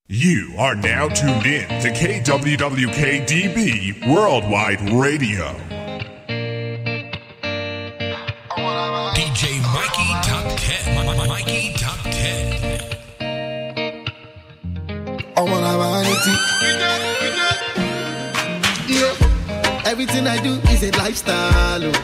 You are now tuned in to KWWK-DB Worldwide Radio. DJ Mikey Top 10. Mikey Top 10. I wanna vanity. Yeah. Everything I do is a lifestyle. Oh.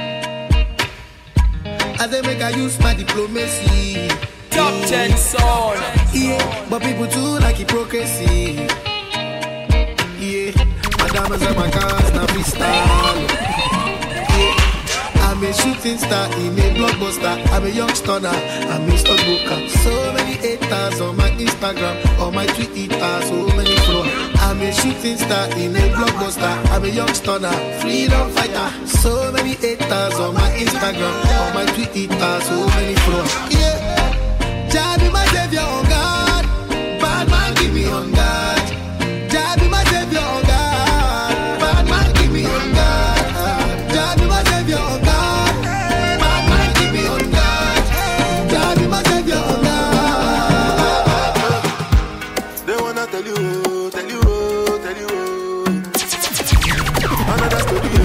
As I make I use my diplomacy. Top 10 song. Yeah, but people too like hypocrisy. Yeah, my diamonds and my cars now freestyle. Yeah, I'm a shooting star in a blockbuster. I'm a young stunner, I'm a stockbroker. So many haters on my Instagram, on my Twitter, so many followers. I'm a shooting star in a blockbuster. I'm a young stunner, freedom fighter. So many haters on my Instagram, on my Twitter, so many followers. Yeah. Jah be my savior, oh God. Bad man, give me on God. Jah be my savior, oh God. Bad man, give me on God. Jah be my savior, oh God. Bad man, give me on God. Jah be my savior, oh God. They wanna tell you. Another story.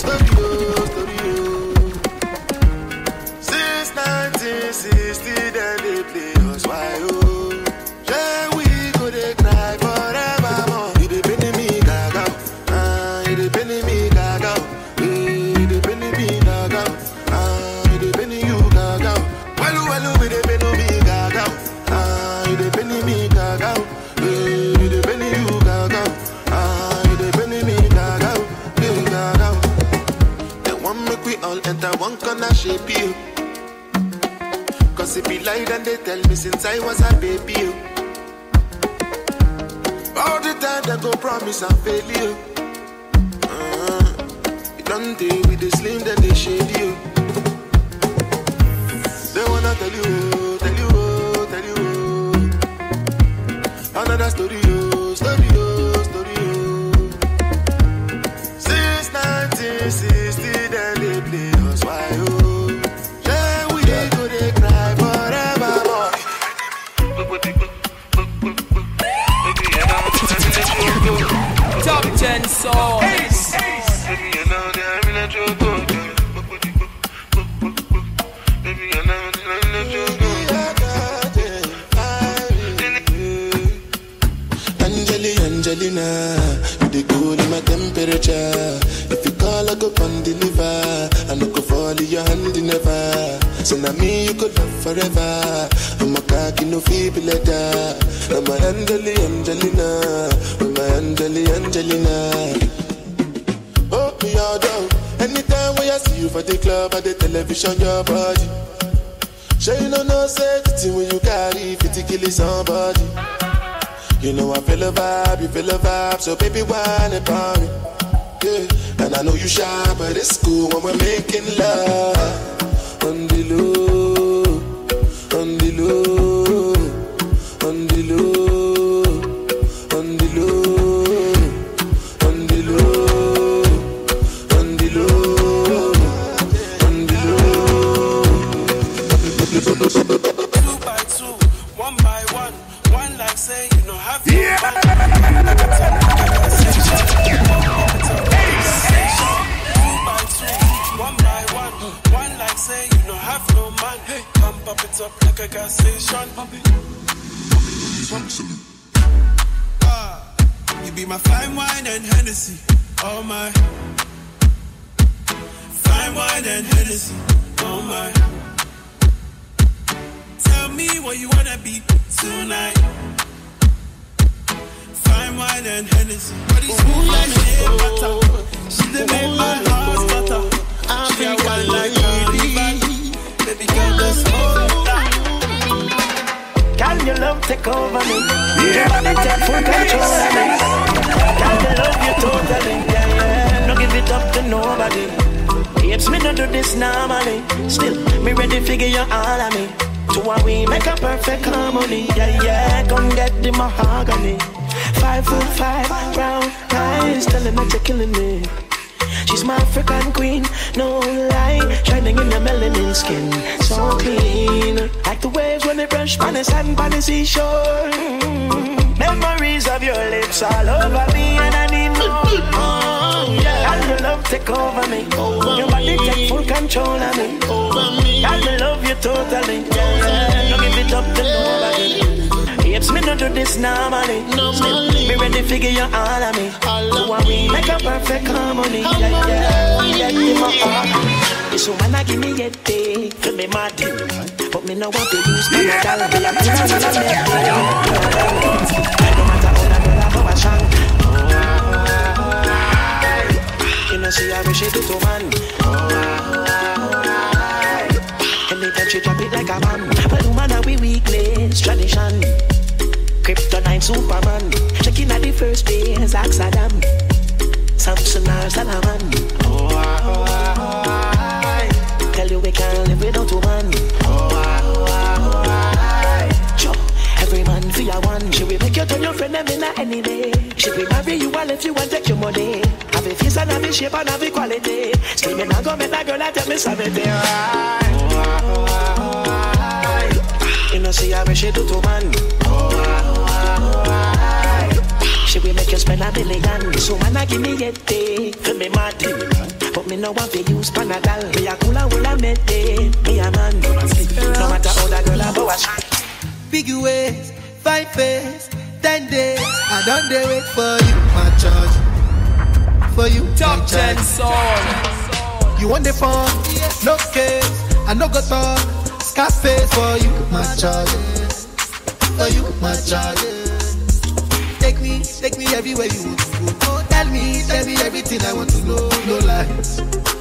Since 1960, then they play us why yeah, we go they cry forevermore. You dey penny me gaga, you dey penny me gaga, you dey penny me gaga, you dey penny you gaga. Well, we dey penny me gaga, you dey penny me gaga, you dey penny you gaga, you dey penny me gaga, gaga. They want make we all enter one corner shape you. Cause it be lied and they tell me since I was a baby. All the time they go promise and fail you. You don't deal with the slim, then they shade you. They wanna tell you. Another story. Since 1960, then they play us why yeah, we go they cry forevermore. Top 10 song. Angelina, you the cool in my temperature. If you call, I go and deliver. I no go fall in your hand never. So now me you could love forever. I'm a cocky no feeble letter. I'm a Angelina, I'm a Angelina. Oh me all down. Anytime when I see you for the club or the television, your body. Sure you know safety when you carry 50 kilos somebody. You know I feel a vibe, so baby whine about me. Yeah, and I know you shy, but it's cool when we're making love. On the low, on the low, on the low, on the low, on the low, on the low, on the low. 2 by 2, 1 by 1, one like say you know have no fun. 2 by 2, 1 by 1, one like say you know have no man. Pump up it up like a gas station. You be my fine wine and Hennessy, oh my. Fine wine and Hennessy, oh my. Tell me what you wanna be tonight. Fine wine and Hennessy. But it's cool like shea butter. She done make my heart stutter. She a wine like a river. Baby girl, let's hold that. Can your love take over me? Body take full control of me. Can you love you totally? Yeah. No give it up to nobody. Babes, me no do this normally. Still, me ready to figure you all of me. To what we make a perfect harmony. Yeah, come get the mahogany. 5'5", brown eyes, telling that you're killing me. She's my African queen, no lie. Shining in your melanin skin, so clean. Like the waves when they brush on the sand by the seashore. It's all over me and I need more. And your love take over me. Your body take full control of me. And I love you totally. Don't give it up to nobody. Hips me not do this normally. Me ready figure you all of me. So we make a perfect harmony. This woman give me a day. Feel me mad. But me no want to use my dollar. No matter how that girl have a shank. You know see how she do to man. Anytime she drop it like a man. But woman are we weakness tradition. Kryptonite Superman. Checking at the first days, ask Adam. Samson or Salaman. Tell you we can't live without a man. Every man for your one. She will make you turn your friend and be not enemy. She will marry you all if you want take your money. Have a face and have a shape and have a quality. Still me not go make that girl and tell me something. You know see how she do to man. She will make you spend $1 billion. So man I give me a day. Feel me mad. But me no want to use Panadol. Me a cool and will I make it. Me a man. No matter how that girl a bow. Big ways, 5 face, 10 days. I don't dare wait for you, my charge. For you, Top 10 song. You want the phone? No case. I no go talk. Scarface for you, my charge. For you, my charge. Take me everywhere you want to go. Tell me everything I want to know. No lies,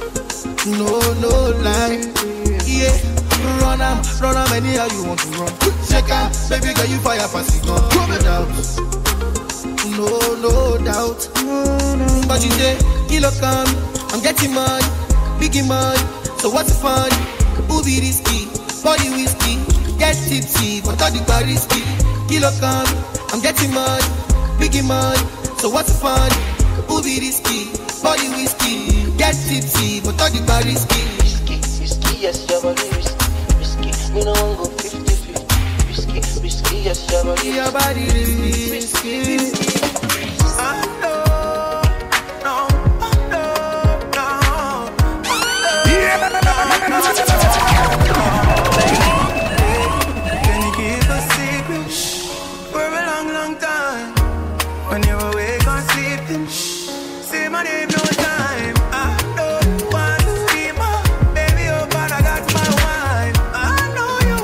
no lie. Yeah, run am anyhow you want to run. Check out, baby girl you fire past it gun. No doubt. But you say, kilo come, I'm getting money, biggie money. So what's the fun? Who be risky? Body whiskey, get tipsy, but all the bar risky. Kilo come, I'm getting money, biggie money. So what's the fun? Who be risky? Body whiskey, get tipsy, but all the bar risky. Risky, yes, your body risky. Me no one go 50-50. Risky, yes, your body risky. Can you keep a secret for a long time? When you're awake or sleeping, say my name no time. I don't want to be my baby, oh but I got my wife. I know you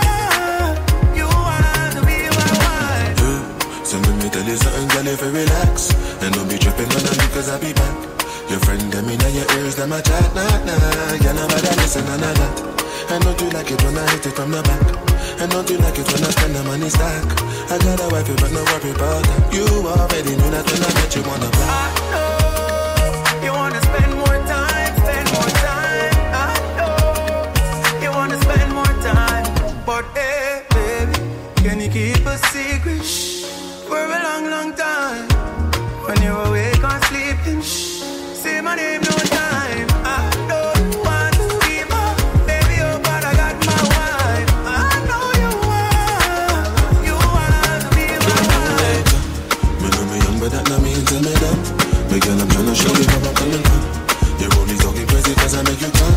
want to be my wife. So let me tell you something, girl, if you relax and don't be tripping on me cause I'll be back. Your friend them in your ears, them a chat, nah. Girl, nobody listen and that. And don't you like it when I hit it from the back? And don't you like it when I spend the money stack? I got a wife, but no worry about that. You already knew that when I met you on the block. I know you wanna spend more time. I know you wanna spend more time. But hey, baby, can you keep a secret for a long time? When you're awake or sleeping, say my name no time. I don't want to be my baby, oh but I got my wife. I know you want to be my wife. Me know me young, but that not mean to me dumb. Me girl, I'm tryna show you how I'm coming from. You're only talking crazy cause I make you come.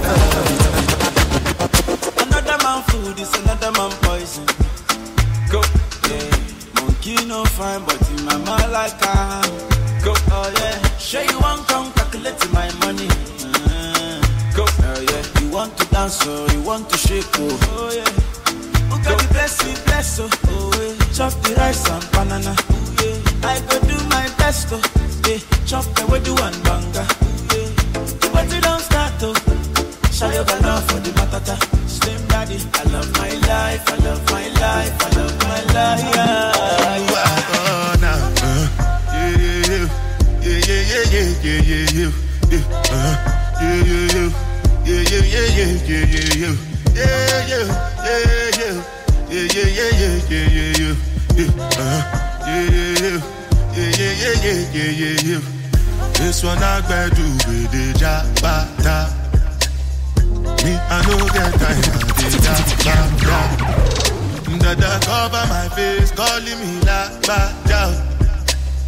Another man food is another man poison. Go, yeah. Monkey no fine, but in my mind like I go, oh yeah. Sure you want come calculate my money. Go, oh yeah. You want to dance or you want to shake, oh yeah. Who got the blessing, bless, oh yeah. Chop the rice and banana, oh yeah. I go do my best, oh yeah. Chop the way do one banga, oh yeah. But you don't start, oh. Show your love for the matata. Slim daddy, I love my life, I love my life, I love my life, yeah. This one I better do with the jabata. Me, I know get time at the jabata. Dada cover my face, calling me la ba ja.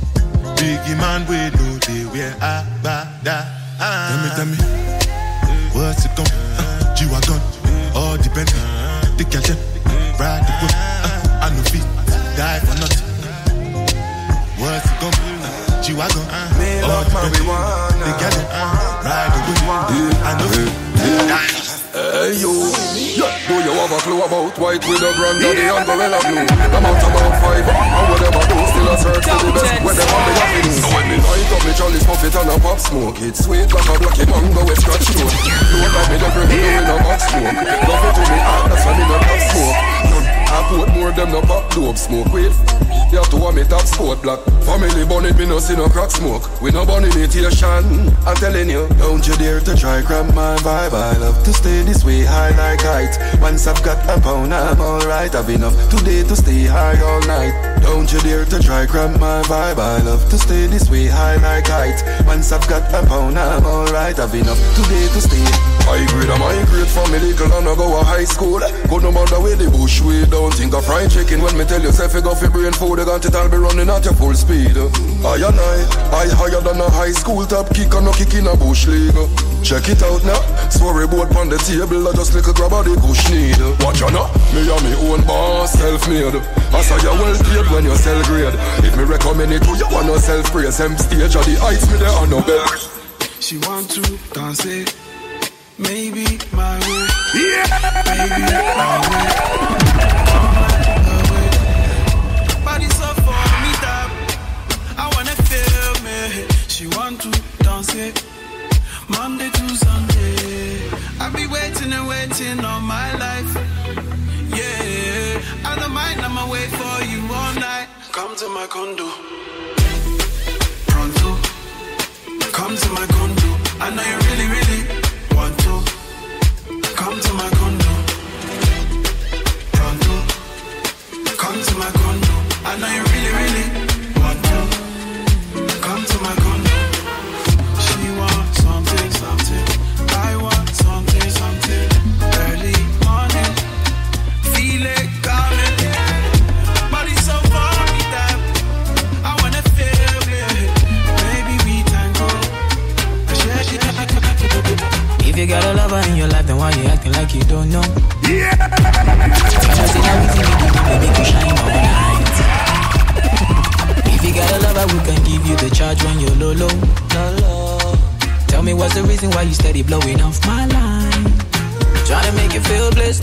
Biggie man with no day where I bada. Tell me, what's it gon' G-Wagon, all depend. The catch ride the whip. I no fit, die for nothing. What's it gon' G-Wagon, all depend. The catch ride the whip. I no fit, die. Hey you, do you have a clue about white with a granddaddy and gorilla blue? I'm out about 5, and whatever do, still a search for the best, where them on the happiness. So when me light up me chalice, puff it and a pop smoke, it's sweet like a blacky mango with scratch throat. Don't like me the bring me doing a box smoke. Love it to me hard, that's why me no pop smoke. I put more them no pop dope smoke. Wait, you have to want me top sport black. Family bonnet, me no see no crack smoke. We no born imitation. I'm telling you, don't you dare to try grab my vibe. I love to stay this way high like height. Once I've got a pound, I'm alright. I've enough today to stay high all night. Don't you dare to try grab my vibe. I love to stay this way high like height. Once I've got a pound, I'm alright. I've enough today to stay high grade. I'm high grade from me little and I go a high school. Go no matter where the bush way. Don't think of fried chicken when me tell yourself you go for brain food. You got it all be running at your full speed. I higher than a high school top kick and no kick in a bush league. Check it out now. Swear board on the table, I just little grab of the bush need. Watch out now, me and me own boss, self-made. I saw you well paid when you sell grade. If me recommend it to you, wanna self-praise. Same stage of the heights, me there on no bed. She want to dance it, maybe my way. Yeah, baby, my way. Body so for me that I wanna feel me. She want to dance it Monday to Sunday. I be waiting and waiting all my life. Yeah, I don't mind, I'ma wait for you all night. Come to my condo pronto. Come to my condo. I know you really, really want to. Come to my condo pronto. Come to my condo. I know you really, really want to. Come to my condo. She wants something, something. I want something, something. Early morning, feel it coming. Body so far me that I wanna feel it. Maybe we tango. If you got a lover in your life, then why you acting like you don't know? Yeah. Make you shine all night. If you got a lover, we can give you the charge when you're low, low. Tell me what's the reason why you steady blowing off my line? Trying to make you feel blessed.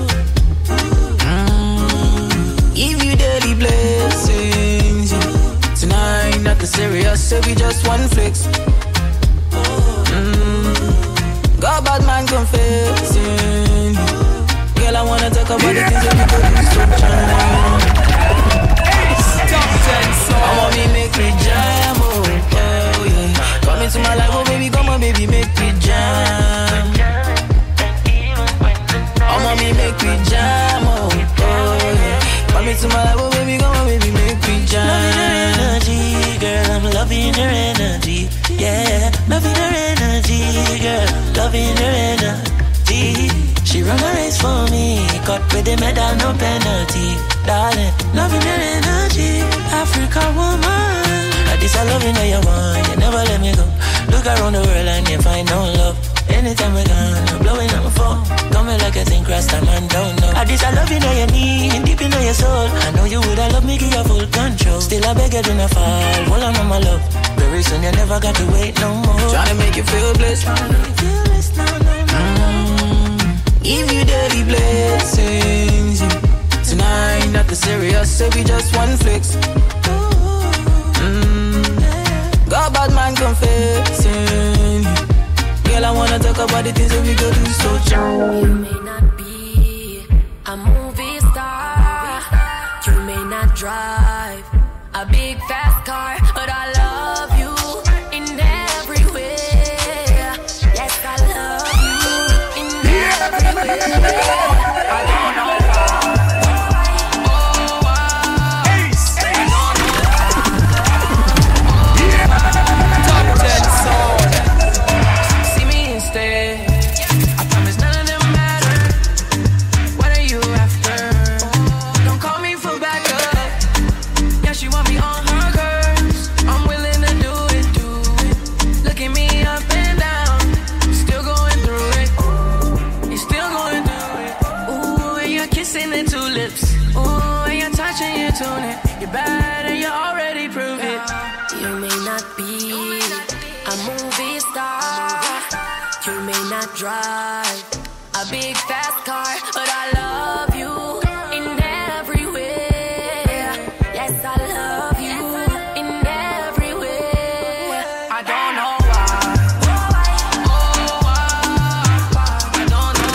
Give you daily blessings. Tonight, nothing serious, so we just one flex. Got bad man confessing. Girl, I wanna talk about the things that we could do so charming. I want me make me jam, oh yeah. Come into my life, oh baby, come on baby, make me jam. I want me make me jam, oh yeah. Come into my life, oh baby, come on baby, make me jam. Loving her energy, girl, I'm loving her energy. Yeah, loving her energy, girl, loving her energy. She run a race for me, cut with the medal, no penalty. Darling, loving her energy, Africa woman. This I loving how you want, you never let me go. Look around the world and you find no love. Anytime we gone, I'm blowing up my phone. Coming like a thing, cross time and don't know. This I loving how you need, deep in your soul. I know you would have loved me, give you full control. Still I beg you do not fall, hold on my love. Very soon you never got to wait no more. Tryna make you feel blessed. Give you daily blessings. Tonight, nothing serious, so we just one flex. Got bad man confessing. Girl, I wanna talk about the things that we go do so charming. You may not be a movie star. You may not drive a big fast car, but I love you in every way. Yes, I love you in every way. I don't know She want me on her curves. I'm willing You're bad and you already proved it. You may not be a movie star. You may not drive a big fast car, but I love you in every way. Yes, I love you in every way. I don't know why. I don't know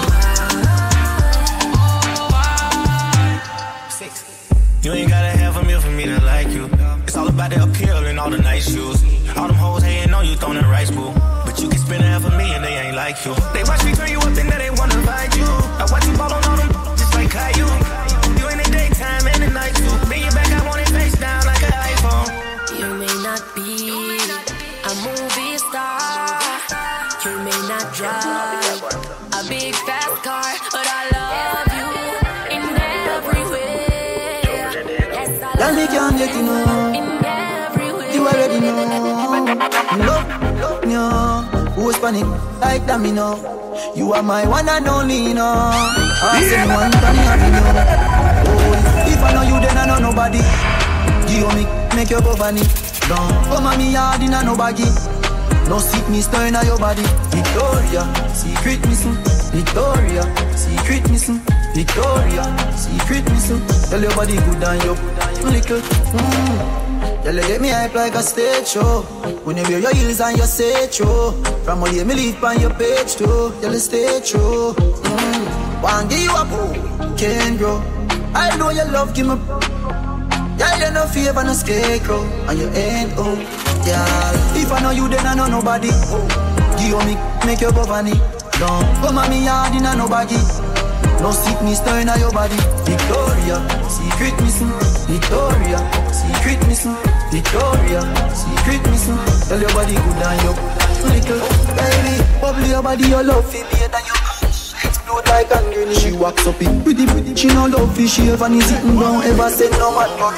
why. You ain't gotta have a meal for me to like you. It's all about the appeal and all the nice shoes. All them hoes hating on you, throwing the rice bowl. But you can spend half of me and they ain't like you. They watch me turn you up and now they wanna fight you. I watch you ball on all them just like Caillou. You in the daytime and the night too. Bend your back, I want it face down like an iPhone. You may not be a movie star. You may not drive a big fast car, but I love you in every way. Yes, I love you in every way. You already know. Love, no. Who's panic like that, me know. You are my one and only, no. Ask anyone, can you have me know. Oh, if I know you, then I know nobody. You me, make your governor. Don't come on me hard in a no baggy. No sickness turn on your body. Victoria, secret missing. Victoria, secret missing. Victoria, secret missing. Tell your body good and you little. Tell you get me hype like a stage show. When you wear your heels and you say true. From all you me leave on your page too. Tell you stay true. One give you a boo, can't grow. I know your love give me. Yeah, you no favor no scarecrow. And you ain't oh, yeah. If I know you then I know nobody. Give me, make your governor. Don't come on me hard in a no baggy. No sickness turn on your body. Victoria, secret missing. Victoria, secret missing. Victoria, secret missing. Tell your body good and you little. Baby, bubble your body, your love feel better than you. Explode like a grenade. She walks up it pretty. She no love fish, she ever need sitting down. Ever said no man but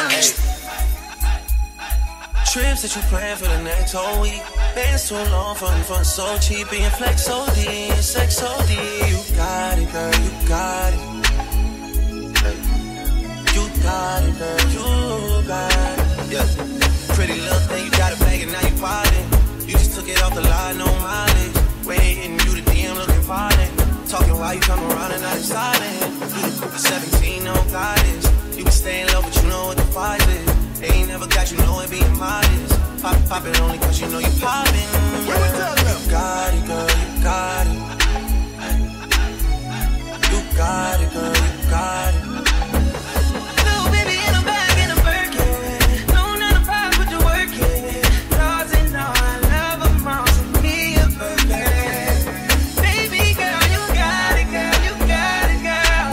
Trips that you plan for the next whole week. Been so long, fun so cheap. Being flex OD, sex OD. You got it, girl, you got it. You got it, girl, you got it. Yeah. Pretty little thing, you got a bag and now you wildin'. You just took it off the line, no mileage. Waiting, you the DM looking violent. Talking while you come around and not silent. 17, no guidance. You can stay in love, but you know what the fight is. They ain't never got you know it being modest. Pop it only cause you know you poppin'. You got it, girl, you got it. You got it, girl, you got it. Little baby in a bag in a Birkin. No, not a problem with the working. Cause they know I love them all, so me a perfect. Baby girl, you got it, girl, you got it, girl.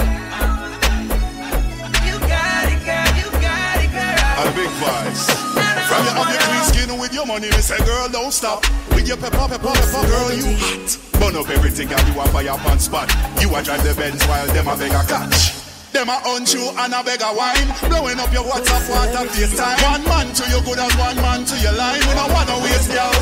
You got it, girl, you got it, girl. A big voice. From your ugly clean skin with your money, me say girl don't stop. With your pepper, girl you hot. Burn up everything and you a fire on spot. You a drive the Benz while them a beg a catch. Them a hunt you and a beg a wine. Blowing up your WhatsApp, water, FaceTime. One man to your good and one man to your line. We don't wanna waste y'all.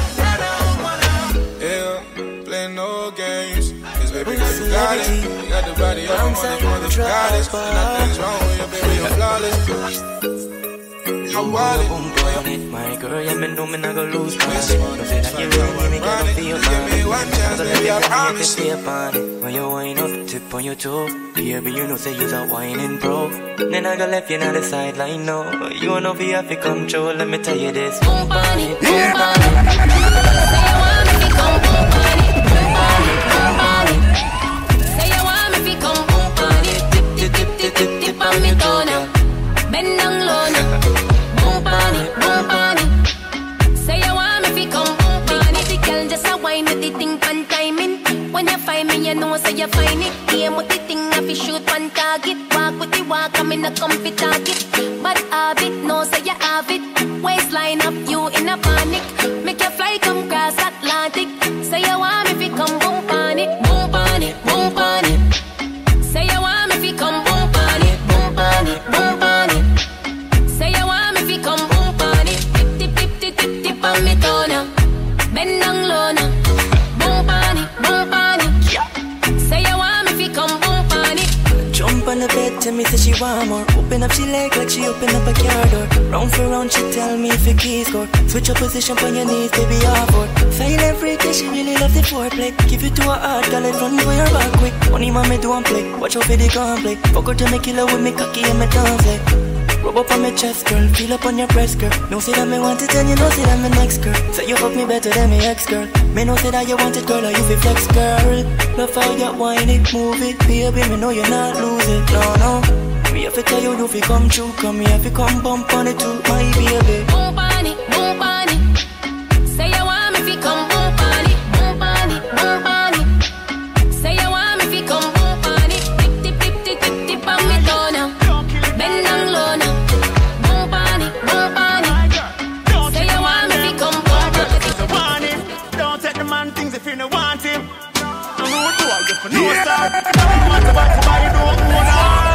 Yeah, play no games. Cause baby girl you got it. You got the body of a mother goddess. And nothing's wrong with you, baby, you're flawless. My girl, yeah, me know me not gonna lose my mind. Don't say that you really me gotta feel fine. Cause I let me promise you upon it. When you wind up, tip on your toe. Baby, you know say you's a whining pro. Then I gonna left you on the sideline, no. You know fi have to control, let me tell you this. Boom on it, boom on it. Say you want me to come boom on it. Boom on it, boom on it. Say you want me to come boom on it. Tip on me toe now. Bend down low now. Boom on it, boom on it. Say you want me to come boom on it. The girl just a whine with the thing pan timing. When you find me, you know say you find it. Aim with the thing, if you shoot one target. Walk with the walk, I'm in a comfy target. But habit, no say you have it. Waistline up, you in a panic. Make your fly come cross Atlantic. Say you want me to come boom on it. Boom on it, boom on it. Say you want me to come boom on it. Boom on it, boom on it. Say you want me to come boom on it. Tip on me toe now. Bend down low now. Boom on it, boom on it. Say you want me to come boom on it. Jump on the bed, tell me say she want more. Open Open up she like she open up a car door. Round for round she tell me if the keys go. Switch up position on your knees, baby, half out. File every day, she really love the foreplay. Give it to her hard, girl, it run for your back quick. Money man, me do and play. Watch out for the gunplay. Fuck her to me killer with me cocky and me dance like. Rub up on my chest, girl. Feel up on your breast, girl. No say that me want it and you know say that me next, girl. Say you fuck me better than me ex, girl. Me know say that you want it, girl, or you feel flex, girl. Love how you whine it, move it, baby. Me know you're not losing, no. Me have to tell you, you fi come true. Come here, fi come bump on it too, my baby. Bump on it, bump on it. Say you want me fi come bump on it, bump on it, bump on it. Say you want me fi come bump on it. Tip, tip, tip, tip, tip on me toe now. Bend down low now. Bump on it, bump on it. Say you want me fi come bump on it. Want him? Don't take the man things if you don't want him. I know what you are, you for no sir. You want to buy somebody, don't own her.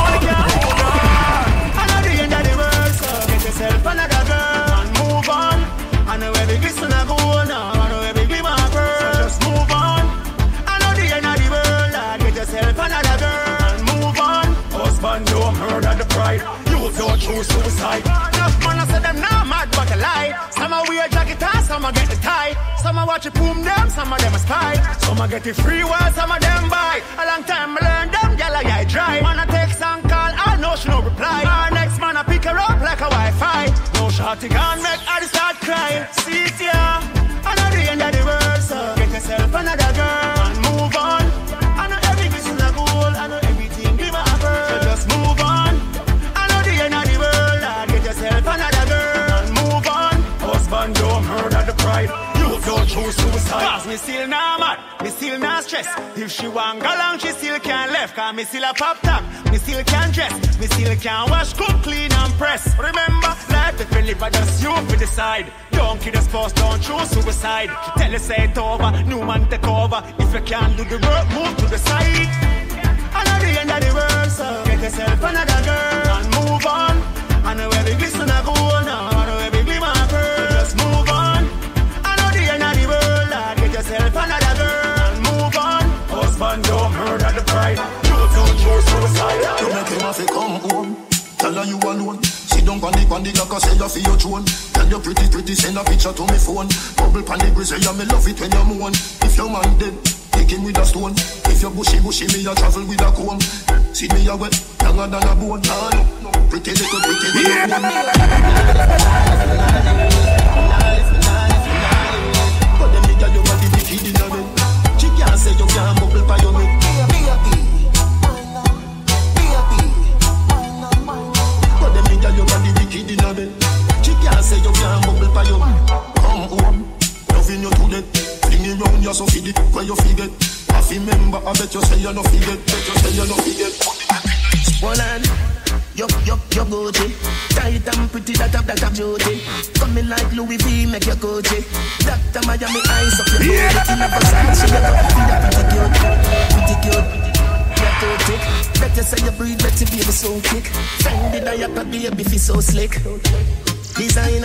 Yourself another girl and move on. I know every glisten I go now. I know every glimmer I burn. So just move on. I know the end of the world. Get yourself another girl and move on. Husband don't murder the pride. You don't choose suicide. Enough man I say them now mad but a lie. Some a wear jacket and some a get the tie. Some a watch it boom them, some of them a spy. Some a get it free while some of them buy. A long time I learn them, gyal I dry. Man I text and call, I know she no reply. Our next man I pick her up like a Wi-Fi. No shorty can make her start crying. See it yeah, I know the end of the world, so get yourself another girl and move on. I know everything's in a goal, I know everything give a bird. So just move on. I know the end of the world, get yourself another girl and move on. Husband don't murder the pride. Don't choose suicide. Cause me still not mad, me still not stress. If she want go long, she still can't left. Cause me still a pop top, me still can dress. Me still can wash, cook, clean and press. Remember, life if you live, just you for decide. Don't kill the spouse, don't choose suicide. She tell you say it over, new man take over. If you can't do the work, move to the side. I know the end of the world, so get yourself another girl and move on. I know every glisten I go now, I know every glimmer I burn. Just move on. Yourself another girl and move on. Husband don't murder the pride. You don't choose suicide. You make him have to come home. Tell her you alone. Sit down on the clock and say you feel your throne. Tell you pretty, send a picture to me phone. Bubble pan the grizzly, yeah, me love it when you moan. If your man dead, take him with a stone. If you bushy, me a travel with a comb. See me a wet, younger than a bone. No. Pretty little one. She can't say you can't bubble by your neck. But them nigga you got the wicked in a bed. She can't say you can't bubble by your neck. Come home, loving you to death. Fling it round you so feed it where you forget. I remember, I bet you say you no forget. Bet you say you no forget. One hand, your Gucci. Tight and pretty, that have beauty. Coming like Louis V, make your Gucci. Dr. Miami eyes up your booty. In a Versace, you got pretty cute. You're too thick. Better say you breathe, better baby so quick. Find the diaper, baby feel so slick. Designer.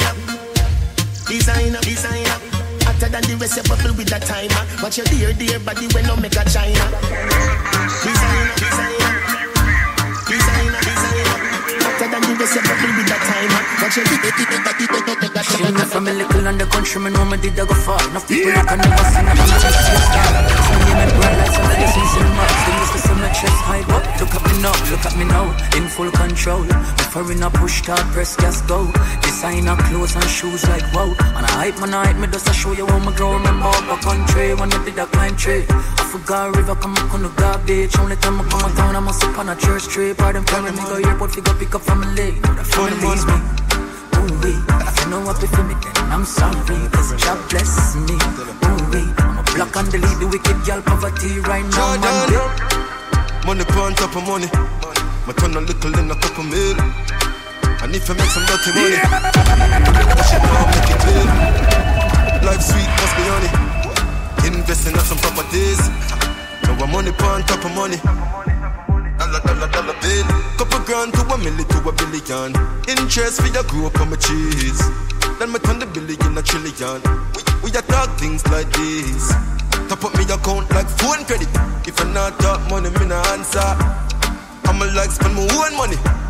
Hotter than the rest, you bubble with that timer. Watch your dear body when you make a China. Designer. Than you just bubble with that timer. She from a little on the country, me know me did I go far. Enough people I can never see nothing to see a star. Some name and bright lights on the season marks. They used to see my chest high up. Look at me now, in full control. Before in a push start, press gas go. Designer clothes and shoes like wow. And I hype me just to show you how me grow. Remember up a country when I did a climb tree. I forgot river come up on the garbage. Only time I come a town I must up on a church tree. Pardon carry me go airport, figure pick up family. The family leaves me. Ooh-wee, if you know what for me then I'm sorry. Cause God bless me. Ooh-wee, I'm a block on the lead. The wicked girl poverty right now. Money on top of money. My turn a little in a couple mil. And if I make some dirty money, I should now make it clear. Life sweet, must be honey. Investing in some properties. Now I'm money on top of money. Dollar bill. Couple grand to $1 million to $1 billion. Interest for your group on my cheese. Then me turn the billion a trillion. We a talk things like this. Top up me account like phone credit. If I not talk money, me no answer. I'ma like spend my own money.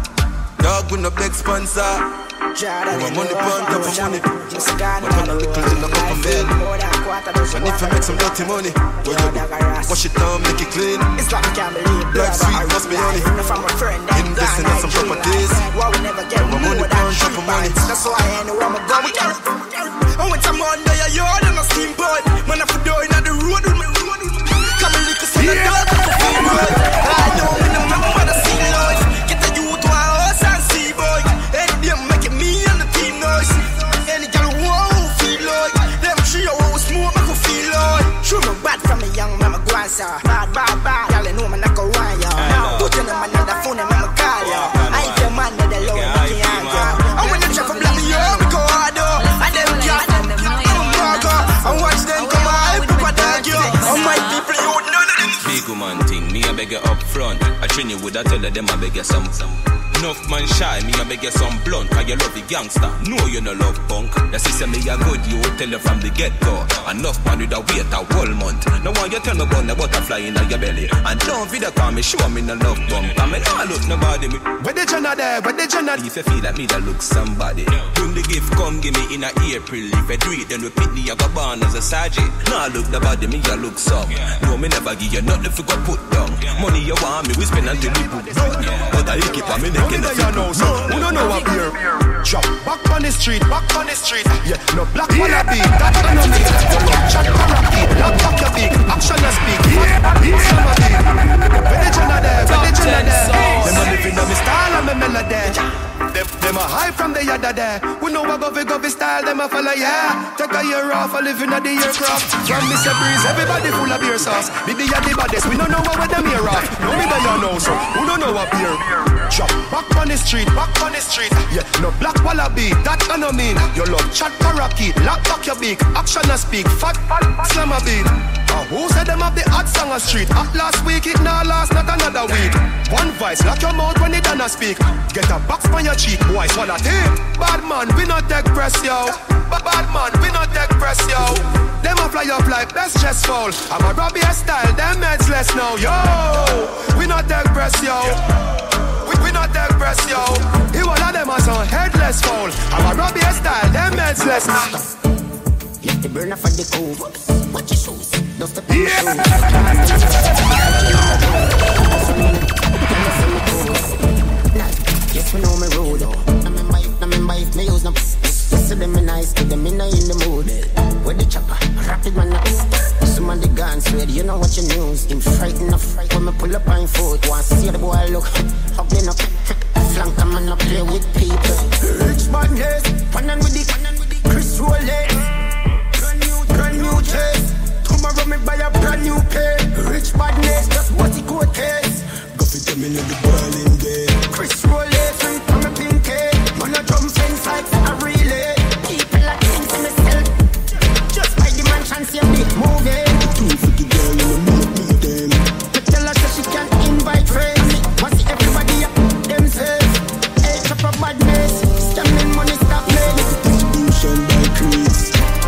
Dog with no big sponsor. My money burn top of money. My turn a little in a couple mil. And if you make some dirty money, what you do? Wash it down, make it clean. It's like I can't believe life sweet, must be honey. Investing in some properties. My money burn top of money. That's why I know where I'm going. I went to Monday, a yard and a steamboat. Man, I for doing on the road with me. Come and lick us on the dog of the field road. I know me no remember what I see life. Get the youth to our house and see boy. Any day I'm making me and the team noise. Any girl who feel like them trio who smoke make her feel like. True me bad from a young mama guansa. Bad, bad, bad. Y'all know me not go run ya. Now put in them another phone and mama call ya. I ain't your man that alone make you answer. And when you try to blame me, you go hard up. And them cat, I watch them come out, Papa dog you. And my people, you none of them. Big woman thing, me I beg you up front. I train you with I tell them I beg you some. Enough man shy, me I beg you some blunt. Cause you love the gangster, no you no love punk. The system me a good, you tell you from the get-go. Enough man with a wait a whole month. No one you tell me about the butterfly in your belly. And don't video call me, show me no love bump. I mean I look nobody me. Where the Jenna there, where the Jenna? If you feel like me that look somebody, bring the gift, come give me in a April. If I do it, then we pick me, I go born as a sergeant. Now look the body, me I look some. No, me never give you nothing if you go put down. Money you want me, we spend until we put down. But I keep on me neck in the know, so who don't know up here? Chop back on the street, back on the street. Yeah, no black wanna be, that kind of me. Chop parakeet, lock up your beak, action and speak. Where the Jenna there, where the Jenna there? Them a living on me style and me melody. Them a high from the yada there. We know what govy style, them a follow, yeah. Take a year off, a living at the aircraft. From Mr. Breeze, everybody full of beer sauce. Baby, you're the baddest, we don't know what them here off. No me that you know, so who don't know what beer? Chop back on the street, back on the street. Yeah, no black wallaby, that I no mean. You love chat parakeet, lock back your beak. Action and speak, fat slam a beat. Who said them have the hot song on street? At last week, it now last, not another week. One voice, lock your mouth when it done a speak. Get a box on your cheek, boy, swallow tape. Bad man, we not take press, yo. Bad man, we not take press, yo. Them a fly up like best chest fall. I'm a Robbie style, them heads less now, yo. We not take press, yo. We not take press, yo. He one of them as on headless fall. I'm a Robbie style, them heads less now. Let the burner for the cool. Watch your shoes. Don't step on your shoes. Yes, we know me road. Remember if me use no yes, them me nice, get them in the mood. Where the chopper, rapid man up. Some of the guns ready, you know what you news. In frightened of fright, when me pull up on foot. Want to see the boy look, hopping up. Flank a man up, play with people. Rich man, yes, panning with the Chris Rolex. Brand new chase. Tomorrow me buy a brand new pair. Rich badness, just what he could case. Go fit them in the boiling day. Chris Rolex, and from a pink cake. Man a drum fence like a relay. People are into myself. Just by the mansion, see a big movie. Two for the girl in the meet them. To tell her that she can't invite friends. Want see everybody up themselves. Hey, cup of badness. Standing money, stop playing. Distribution by Chris.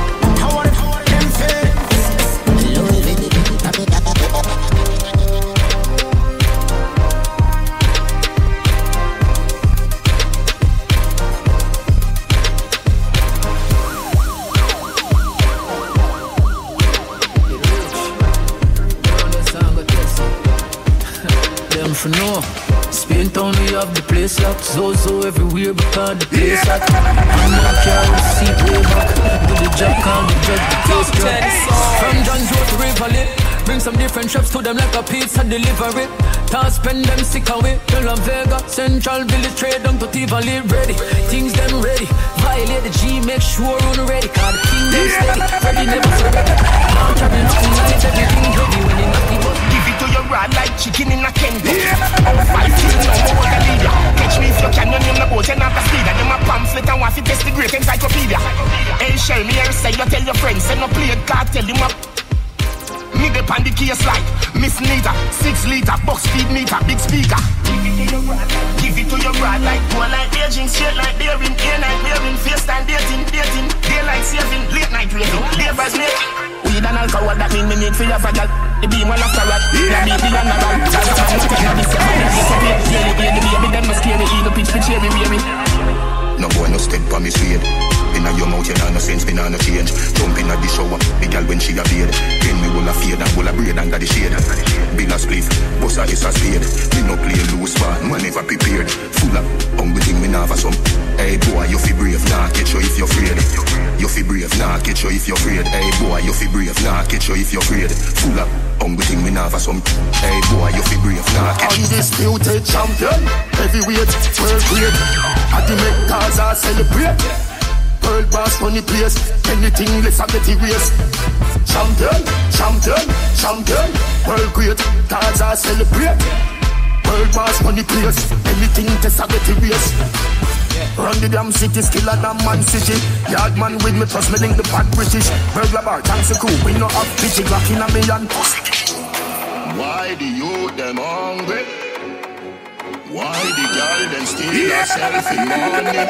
For no, Spain town we have the place locked. So everywhere because the place hot. I'm not carrying the seat way back. Do the job, can't be judged, the taste drop. From John Joe to Rivoli, bring some different chefs to them like a pizza delivery. Can't spend them sick away. Tell them Vega, Central Village, trade them to Tivoli. Ready, things them ready. Violate the G, make sure we're ready. Cause the king them steady, ready never so ready. Can't carry nothing like everything heavy when they knock the bus. Give it to your rod like chicken in a kendo. I'm 5 feet no more than leader. Catch me if you can, you name the boat, you're not a speeder. Them a pamphlet and want to test the great encyclopedia. Hey, share me and say, you tell your friends, send no play it, God tell him up. Me dip on the case like Miss Nita, 6 liter, box speed meter, big speaker. Give it to your bride like poor like Beijing, straight like bearing, air night bearing, face time dating, daylight saving, late night raving, day by making. Weed and alcohol, that mean me wait for your fragile. The beam will after rat. Yeah, beat the general. That's a man who tell me this. Yeah, the baby, them must scare me. Eagle pitch, cherry, baby. No boy, no step on me straight. Inna your mouth, you know no sense, me nah no change. Jump inna the shower, the girl when she a bathe. Then me will a fade and will a braid under the shade. Bill a spliff, boss a is a spade. Me no play loose man, man never prepared. Full of hungry thing, me nah have some. Hey boy, you fi brave, nah catch you if you're afraid. You fi brave, nah catch you if you're afraid. Hey boy, you fi brave, nah catch you if you're afraid. Full of hungry thing, me nah have some. Hey boy, you fi brave, nah catch you. Undisputed champion, heavyweight, world great. I do make cars I celebrate. World boss run the place. Anything less I get erased. Champion, champion, champion. World great, cars I celebrate. World boss run the place. Anything less I get erased. Run the damn city, skiller damn man city. Yard man with me, trust me, link the bad British. Burglar bar, thanks to crew, we no have pity. Glock in a million pussy. Why the youth them hungry? Why the girl them steal herself in morning?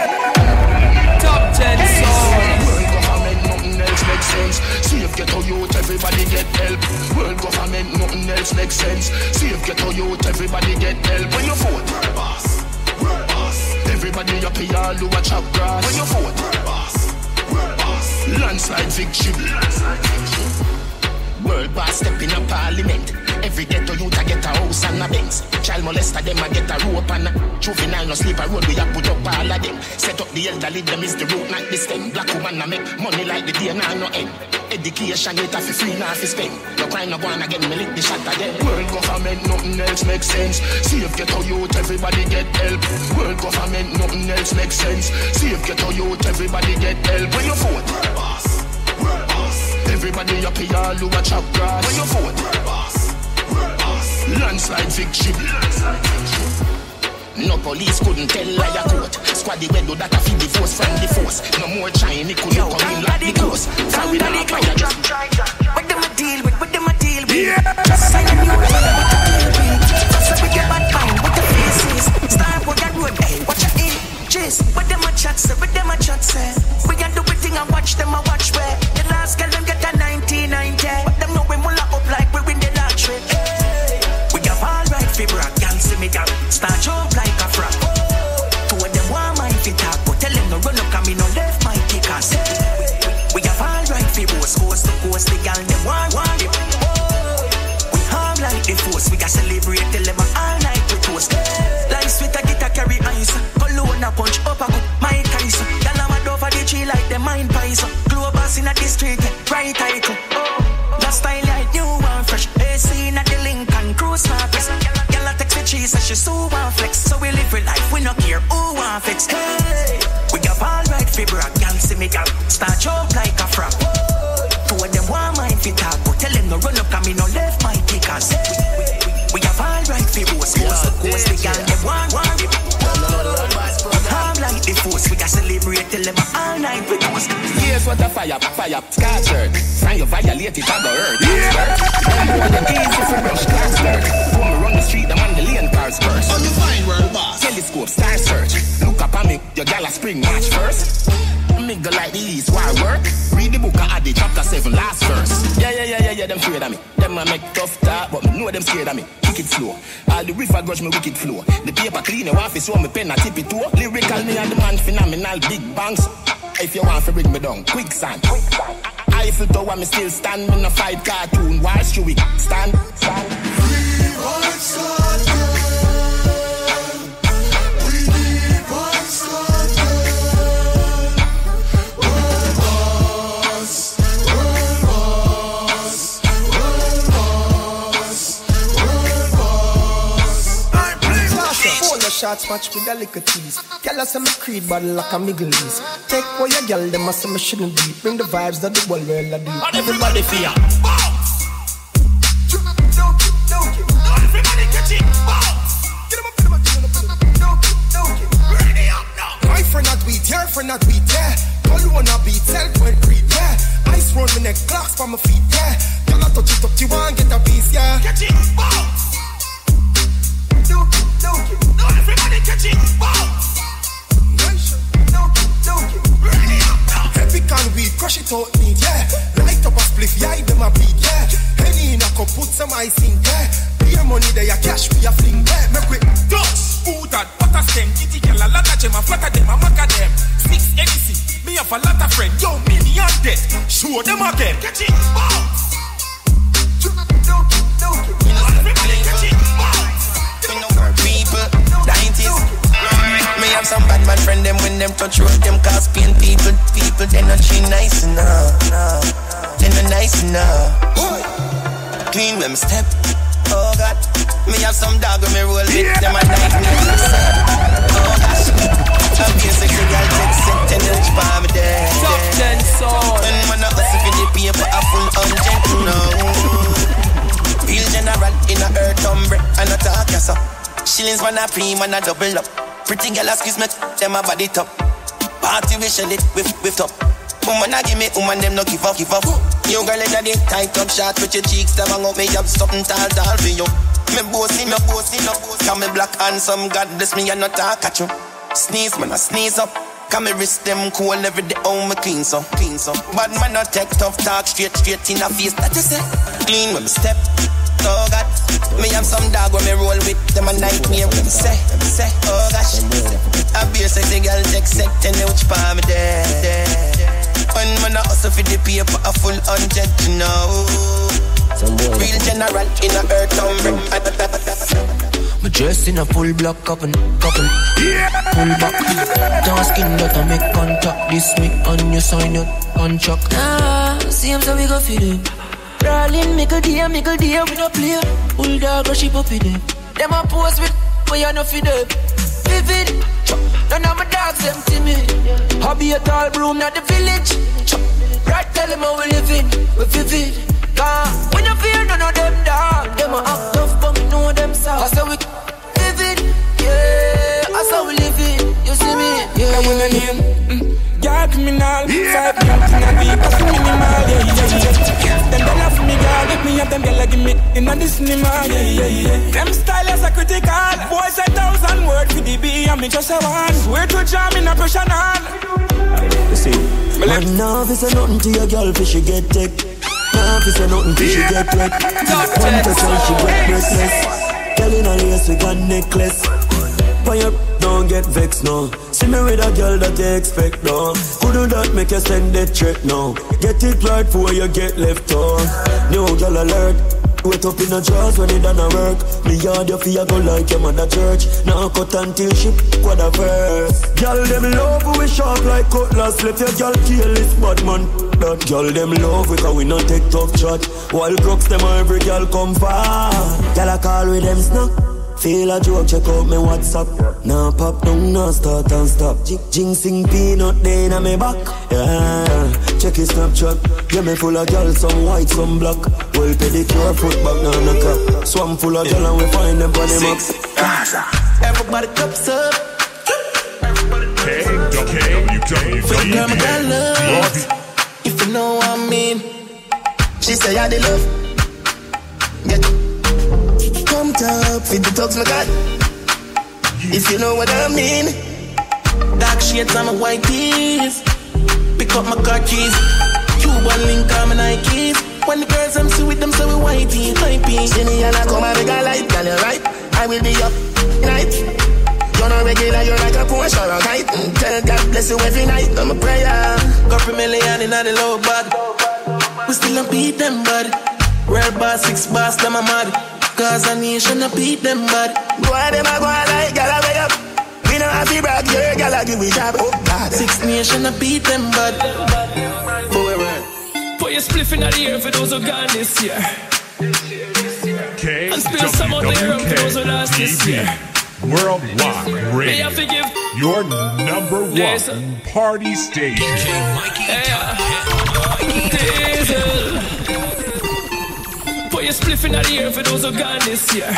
Top 10 songs. World government, nothing else makes sense. Save ghetto youth, everybody get help. World government, nothing else makes sense. Save ghetto youth, everybody get help. When you vote, world boss, world boss. Everybody up here, all who a chop grass. When you vote, world boss, world boss. Landslide victory, landslide victory. World boss step in a parliament. Every ghetto youth a get a house and a Benz. Child molester them a get a rope and a juvenile no sleep a road we a put up all of them. Set up the elderly them is the root not the stem. Black woman a make money like the day now no end. Education it a fi free now fi spend. No crime no go on again me lick the shot of them. World government nothing else makes sense. Save ghetto youth everybody get help. World government nothing else makes sense. Save ghetto youth everybody get help. When you vote, world boss, world boss. Everybody up here all who a chop grass. When you vote, world boss. Landslide victory. No police couldn't tell liar court. Squad the wedo that a feed the force from the force. No more China could you come in like the ghost. From with a fire just what them a deal with, what them a deal with. Just sign a new deal, what a deal with. Just so we get bad mind, what the faces. Start work and road, hey, watch your inches. What them a chat say, what them a chat say. We can do everything and watch them a watch where. The last girl them get a 1990. But them know we mulla up like we win the lottery. Brag, y'all see me down. Start jump like a frog. Two of them want my fit up, but tell them no run up, cause me no left my kickers. We have all right for both, coast to coast, the y'all them want it. We all like the force, we got celebrate, tell them all night we toast. Like sweet, I get a carry ice. Cologne a punch up a good, my ties. Y'all am a over the tree like the mind pies. Globals in a district, right title. That style like new and fresh. AC in a the Lincoln Cruise Marcus. She says she's so one flex, so we live with life, we no care who want fix. Hey, we got all right for brag, y'all see me gal, start jump like a frog. Two of them want my fit up, but tell them no run up, cause me no left my kickers. We have all right for both, coast to coast, the gal them want it. I'm like the force, we got celebrate, tell them all night with us. Here's what a fire, scarf shirt. Find you violate it, I go hurt. Them boy, the easy for rush, class skirt. When we run the street, I'm on the lane cars first. On the fine world boss. Telescope, star search. Look up at me, your gal a spring match first. Me go like the east, why work? Read the book of Adi, chapter 7, last verse. Yeah, them afraid of me. Them a make tough talk, but me know them scared of me. Kick it slow. All the river grudge me wicked flow. The paper clean, you want to show me pen, I tip it too. Lyrical, me and the man phenomenal, big bangs. If you want to bring me down, quicksand. Eiffel Tower, me still stand. Me no fight cartoon, why should we stand? Shots match with a little tease. Girl, I say me creed body like a Middle East. Take what your girl, them I say me shouldn't be. Bring the vibes that the world will do. And everybody fear. Everybody catch it. Ready up now. My friend not beat, your friend not beat, yeah. All you wanna beat, self-went creep, yeah. Ice round my neck, clocks for my feet, yeah. Girl, I touch it up, you want get a piece, yeah. Catch it, bounce. No, everybody catch it, bounce. Ready up now. Epic and weed, crush it out neat, yeah. Light up a spliff, yeah, them a beat, yeah. clean, I could put some ice in there. Be your money there, your cash be a fling there. Make we touch, who that, what a stem. Kitty girl, a lot of gem, a flatter them, a maca them. 6 anything, me have a lot of friend. Yo, me on dead, show them again. Catch it, bounce. People, 90s. Me have some bad man friend them when them touch road them cause pain people. People they not she nice enough. They not nice enough. Clean when me step. Oh God, me have some dog when me roll with them a night. Oh gosh, I'm here sexy girl take set and reach for me there. Top 10 song. And man up if you the paper a full 100 no. Real general in a earth umbre and a talk yes up. Shillings man a pre man a double up. Pretty girl excuse me them a body top. Party we shell it with top. Woman a give me woman them no give up. You girl in the tight up shot with your cheeks them hang up me have something tall for you. Me bossy no. Cause me black handsome God bless me and not talk at you. Sneeze man a sneeze up. Cause me wrist them cool every day how me clean so. Bad man no take tough talk straight in a face that you say. Clean when me step. Oh God, me have some dog when me roll with them a nightmare when me say, oh gosh, I be a sexy girl take set and ouch for me there. When man a hustle for the paper a full 100 you know. Real general in a earth umbre. My dress in a full black couple. Pull back, dark skin that I make contact. This me on your sign your contract. See him so we go feed him. Darling, make a deal, we no play. Pull dog, rush it up in them. Them a pose with, but you no feed them. Vivid, none of my dogs, them timid. Hobby a tall broom, not the village. Right, tell them how we living, we vivid. We no fear none of them dog. Them a act tough, but we know them soft. I say we vivid, yeah. I say we living, you see me, yeah. Now when I name, girl criminal, 5 girls in a week, that's minimal, yeah. Them girl for me, girl, let me have them girl give me in the cinema, yeah. Them stylers are critical, boys 1,000 words for the B, and me just a one. Swear to jam in a pressure on. You see, man, now if it's nothing to your girl, for she get tech. Now if it's nothing to she get wet. One touch and she get breathless. Telling her yes, we got necklace. Fire, don't get vexed, no. See me with a girl that you expect, no. Couldn't that make you send that threat, no. Get it right before you get left on. New girl alert. Wait up in the drawers when it done a work. Me yard your fear go like your mother church. Now cut until she quad a verse. Girl them love we sharp like cutlass. Let your girl kill this bad man. That girl them love we cause we not take tough shot. While crooks them every girl come far. Girl I call with them snack. Feel a joke, check out my WhatsApp. Now pop down, now start and stop. Jinxing peanut day in my back. Yeah, check his Snapchat. Yeah, me full of girls, some white, some black. Well pedicure, foot back, now no cap. Swam full of girl and we find them on the map. Everybody cups up. If you know what I mean. She say I the love. Get come top, feed the dogs my God. If you know what I mean. Dark shades on my white tees. Pick up my car keys. Cuban link on my Nikes. When the girls I'm see with them, so we whitey, hypey. See me and I come and make a light, girl, you're right. I will be up night. You're not regular, you're like a Porsche or a kite. Tell God bless you every night, I'm a prayer. Couple million in the low bag. We still don't beat them, bud. Rare bars, 6 bars, them a mad. Cause a nation a beat them bad. Go on them a go on like gala wake up. We don't have to brag, your gala give me job. Oh God, 6 nation a beat them bad. Put your spliff in the air for those who gone this year. And spill some out there for those who lost this year. Worldwide Radio, your number 1 party station. Diesel. Put your spliff in the air for those who gone this year.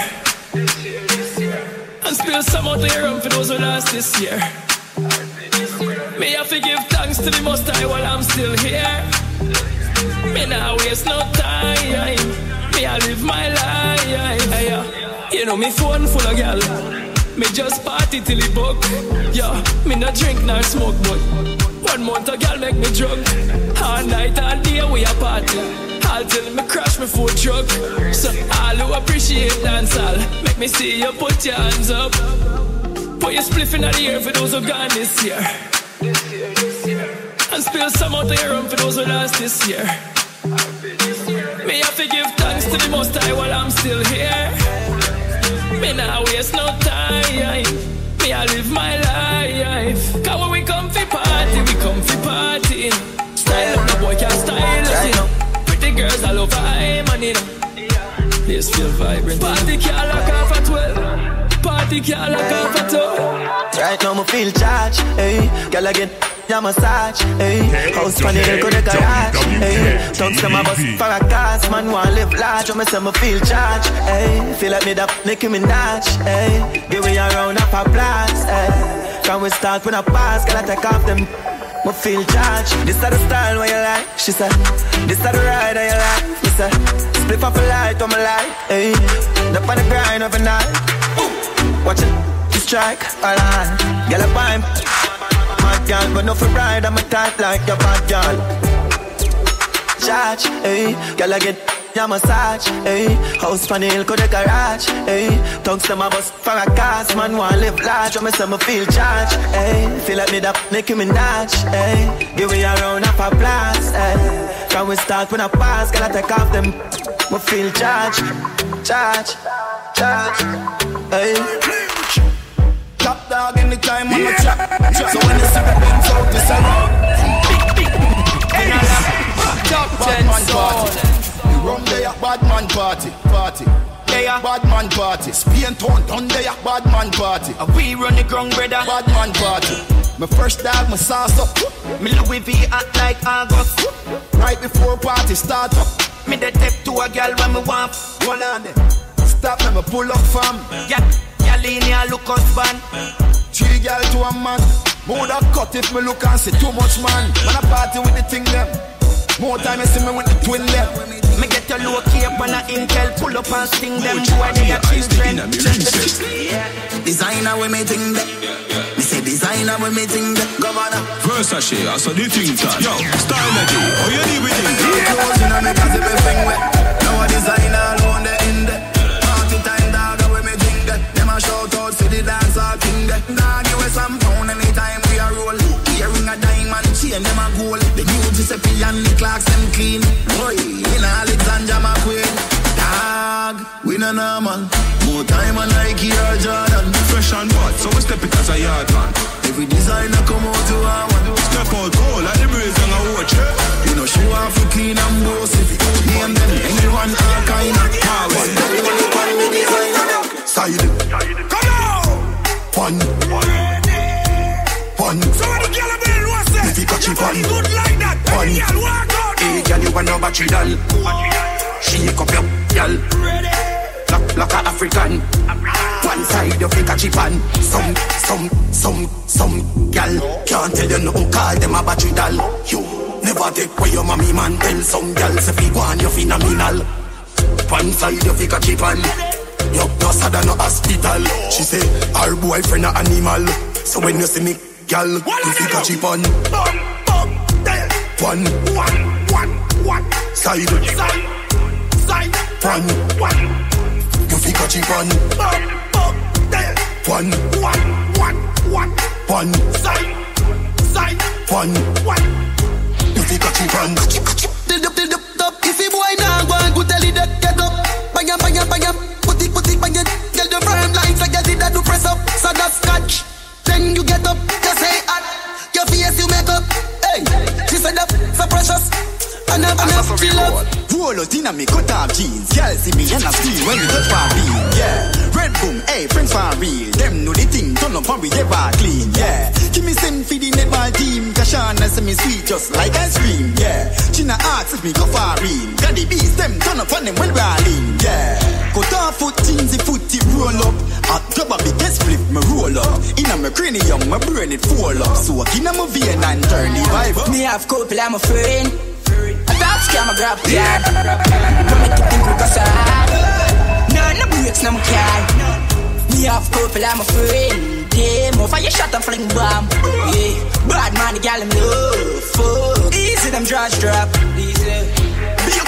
And spill some out there for those who lost this year. May I give thanks to the Most High while I'm still here. Me nah waste no time. Me I live my life. You know me phone full of gal. Me just party till it book. Yeah, me no drink nor smoke, but 1 month a gal make me drunk. All night, all day we a party. All dancehall till me crash my food truck. So all who appreciate dancehall, make me see you put your hands up. Put your spliff in the air for those who gone this year. And spill some out of your rum for those who lost this year. Me have to give thanks to the Most High while I'm still here. Me nah waste no time. Me I live my life. Cause when we come for party, we come for partying. Style up, the boy can't style us, you know. Pretty girls all over high money, you know. This feel vibrant. Party can't lock off at 12. Party can't lock off at 12. Right now me feel charged, hey. Girl I get a massage, hey. House funny, they go to garage, hey. Talks to my bus for a cast, man want live large. I me say me feel charged, hey. Feel like me that Nicki Minaj, hey. Give me a round of applause, hey. Can we start with a pass? Can I take off them? Me feel charged. This is the style where you like, she said. This is the ride that you like, me say. Split off a light on my light, hey. Up on the grind overnight. Watch it, strike, all on. Girl, a pimp, mad girl, but no for ride. I'm a type like your bad girl. Charge, hey, girl, I get your massage, hey. House panel, go to garage, hey. Talks to my bus for a cast, man want live large. I say me feel charged, hey. Feel like me that Nicki Minaj, hey. Give me a round of applause, hey. Can we start when I pass? Girl, I take off them. Me feel charged, charge, hey. Top dog anytime on the track. So when you see the Benz out, this a road. Top 10 sound. The rum day a bad man party. They a bad man party. Spain town done they a bad man party. We run the ground, brother. Bad man party. My first dog, my sauce up. Me Louis V act like August. Right before party start up. Me the tip to a girl when me want. One on them. Stop me, me pull up fam. Yeah. Linear look husband. 3 girl to a man. More that cut if me look and see too much man. Man a party with the thing them. More time you see me with the twin them. Me get a low cape and a Intel. Pull up and sting them. Boy they are children. Designer with me thing that. Me say designer with me thing that. Governor Versace, I saw the thing that. Yo, style lady, how you live with it? clothes in a me cause it be thing wet. Now a designer alone the in there. Party time dog with me thing that. Them a shout out for the dance all thing that. Dog you with some pound anytime we a roll. Earring a diamond chain them a gold. The new Giuseppe and the Clarks them clean. Boy, in Alexander McQueen. Dog, we no normal. More time on Nike or Jordan. Fresh and hot, so we step it as a yard man. Every designer come out to our one. Step out cold like the breeze and a watch. You know show off for clean and bossy. Name them anyone all kind of power. Side. Come on. One. Somebody get a bell, what's that? If you catch it one. Good like that. One. Girl, walk out. Hey, girl, you want no battery doll. Shake up your girl. Like a African. One side you fi catch it on. Some girl can't tell you nothing. Call them a battery doll. You never take away your mommy man. Tell some girl if you go on you phenomenal. One side you fi catch it on. You closer than no hospital. She say her boyfriend a animal. So when you see me, girl, you fi catch it on. One side. One. You fi catch it on. One side. One. You fi catch it on. Tilt up. If you boy now go and go tell it that get up. Bang. Put it bang. Get the firm lines like you did that to press up. So that's scotch. Then you get up, just say hot. Your face you make up. Hey, she said that so precious. And I'm feel up. Roll out in a me cut off jeans. Girl see me and I steal when we touch for bean. Yeah, red boom, hey, friends for real. Them know the thing, turn up and we ever clean. Yeah, give me some for the netball team. Kashana say me sweet just like ice cream. Yeah, China asks if me go for real. Got the beast, them turn up on them when rolling. Yeah, cut off foot jeans, the footy roll up. Hot club a biggest flip, me roll up. In a me cranium, my brain it fall up. So in a my vein and turn the vibe up. Me have couple, I'm a friend. A top scam, I grab yard. Don't make you think we go sad. No breaks, no car. Me have couple, I'm a friend. Yeah, more fire shot and fling bomb. Yeah, bad man, the gal, I'm love. Fuck. Easy, them draws drop. Easy. Be your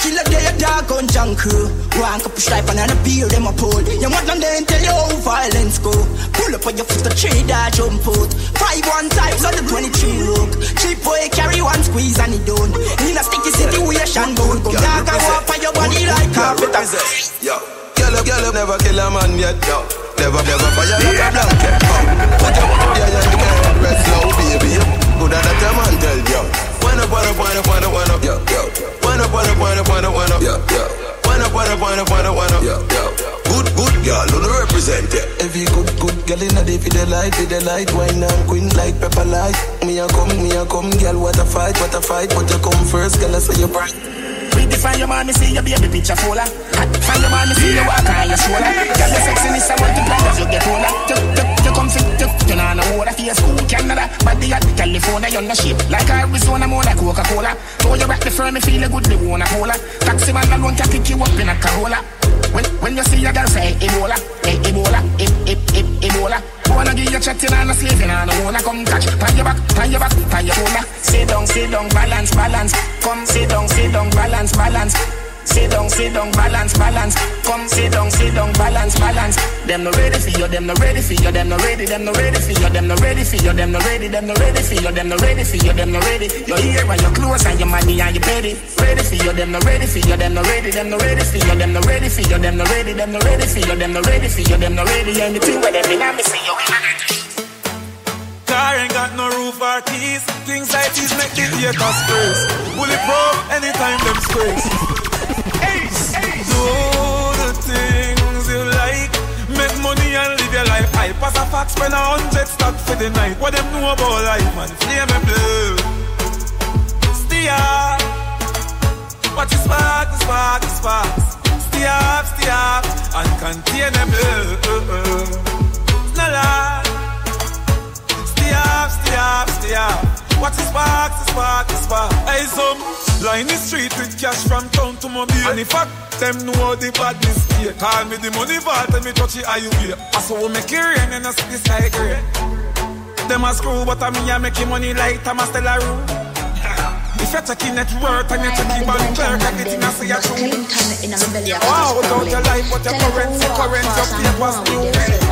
kill a day a dog on junk crew. One cup of stripe and a beer them a pull. You want them then tell you how violence go. Pull up on your foot, the tree that jump out. 5 1 times on the 23 look. Cheap boy carry one squeeze and he done. In a sticky situation, go dog and walk on your body like carpet. Yo, girl, never kill a man yet. Yo, never fire like a blanket. Put your body on your head, rest low, baby. Good that a man tell yo. Wind up, yo, yo. Wind up, yo, yo. Wind up, yo. Good girl, who represent ya? Every good girl in the day for the light, wine and queen like pepper light. Me a come, girl, what a fight, but you come first, girl, I say you bright. Find your man, me see your baby picture fuller. Find your man, me see you walk on your shoulder. Girl, your sexiness I want to plan as you get older. You come fit, you know no water. For your school, Canada, body at California, you're no shape. Like Arizona, more like Coca-Cola. Throw you back the firm, me feel a good, they wanna cola. Taxi man alone can pick you up in a Corolla. When you see your girl say Ebola, Ebola. Wanna give you chatting and a slaving and I wanna come catch. Pan your back, pan your shoulder. Sit down, balance. Come sit down, balance. Sit down, balance. Come sit down, balance. Them no ready for you, them no ready for you, them no ready for you, them no ready for you, them no ready. You're here when you're close and your money and you ready. Ready for you, them no ready for you, them no ready for you, them no ready for you, them no ready. Anything where them in me see you. Car ain't got no roof or keys. Things like these make the haters first. Bulletproof anytime them sprays. Do the things you like. Make money and live your life. I pass a fax, spend 100 stock for the night. What them know about life, man? Flame and blue. Stay up. Watch the spark. Stay up. And contain them blue. No lie. Stay up. Watch the spark. Hey, some line the street with cash from town to mobile. And in fact, them know the badness here. Call me the money vault and me touch it how you wear. I saw make it rain and I see this like rain. Them a screw, but I making money like Thomas Stella room. If you're checking net worth and you're checking bank clerk, everything I see you true. Wow, without your life, but your currency, your papers new.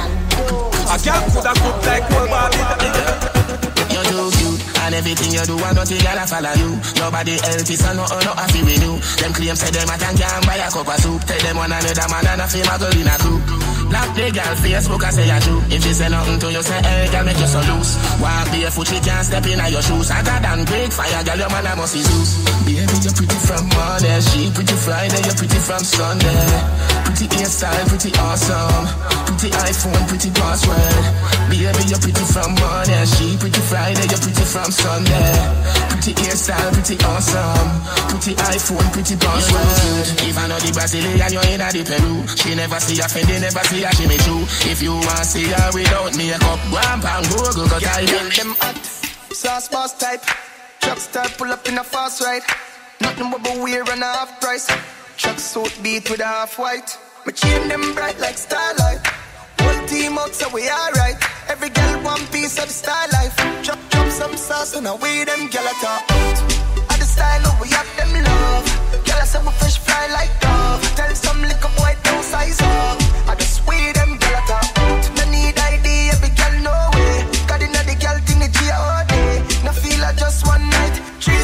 A girl could have good like old Barbie. You do cute, and everything you do, I don't think I'll follow you. Your body healthy, so no happy with you. Them claims say them a can buy a cup of soup. Tell them one another man and a fame a girl in a crew. Black the girl Facebook, I say you true. If she say nothing to you, say hey, girl make you so loose. Walk barefoot, she can't step in your shoes. Hotter than break fire, girl, your man a must be Zeus. Baby, you're pretty from Monday, she pretty Friday, you're pretty from Sunday. Pretty hairstyle, pretty awesome. Pretty iPhone, pretty password. Baby, you're pretty from Monday, she pretty Friday, you're pretty from Sunday. Pretty hairstyle, pretty awesome. Pretty iPhone, pretty password. If I know the Brazilian, you're in the Peru. She never see a Fendi, never see a Jimmy Choo. If you want to see her without makeup, wham bang Google, cause I make them hot. Sauce boss type. Truck star pull up in a fast ride. Nothing but wear and a half price. Truck suit beat with a half white. My chain them bright like starlight. Whole team out so we alright. Every girl one piece of the star life. Chop some sauce and away them gyal a talk out. At the style of we have them love. Gyal a say we fresh fly like dove. Tell some little boy don't size up. I just wear them gyal a talk out. No need ID, every girl no way. Got inna the gyal thing the G all day. No feel I just one night.